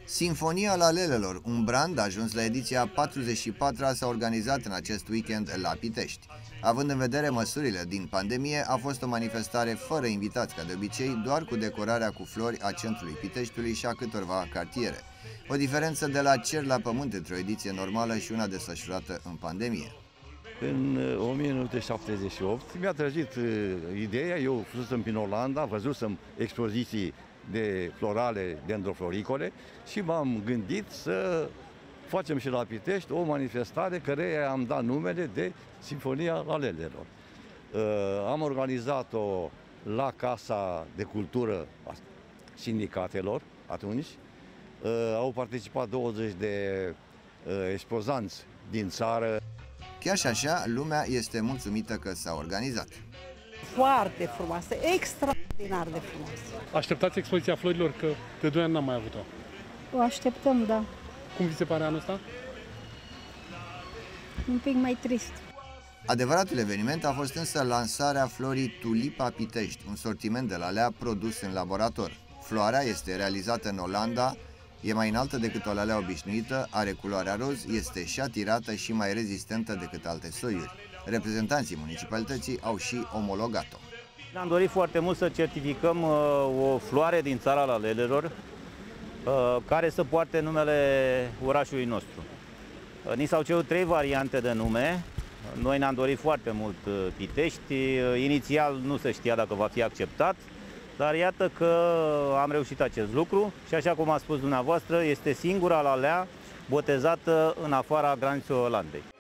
Sinfonia Lalelelor, un brand ajuns la ediția 44-a, s-a organizat în acest weekend la Pitești. Având în vedere măsurile din pandemie, a fost o manifestare fără invitați, ca de obicei, doar cu decorarea cu flori a centrului Piteștiului și a câtorva cartiere. O diferență de la cer la pământ între o ediție normală și una desfășurată în pandemie. În 1978 mi-a trezit ideea, eu fusesem prin Olanda, văzusem expoziții de florale, dendrofloricole și m-am gândit să facem și la Pitești o manifestare căreia am dat numele de Sinfonia Lalelelor. Am organizat-o la Casa de Cultură a sindicatelor atunci. Au participat 20 de expozanți din țară. Chiar și așa, lumea este mulțumită că s-a organizat. Foarte frumoasă, extraordinar de frumoasă. Așteptați expoziția florilor, că de 2 ani n-am mai avut-o. O așteptăm, da. Cum vi se pare anul ăsta? Un pic mai trist. Adevăratul eveniment a fost însă lansarea florii Tulipa Pitești, un sortiment de lalea produs în laborator. Floarea este realizată în Olanda, e mai înaltă decât o lalea obișnuită, are culoarea roz, este și atirată și mai rezistentă decât alte soiuri. Reprezentanții municipalității au și omologat-o. Ne-am dorit foarte mult să certificăm o floare din țara Lalelelor care să poarte numele orașului nostru. Ni s-au cerut 3 variante de nume. Noi ne-am dorit foarte mult Pitești. Inițial nu se știa dacă va fi acceptat, dar iată că am reușit acest lucru și, așa cum a spus dumneavoastră, este singura lalea botezată în afara granițelor Olandei.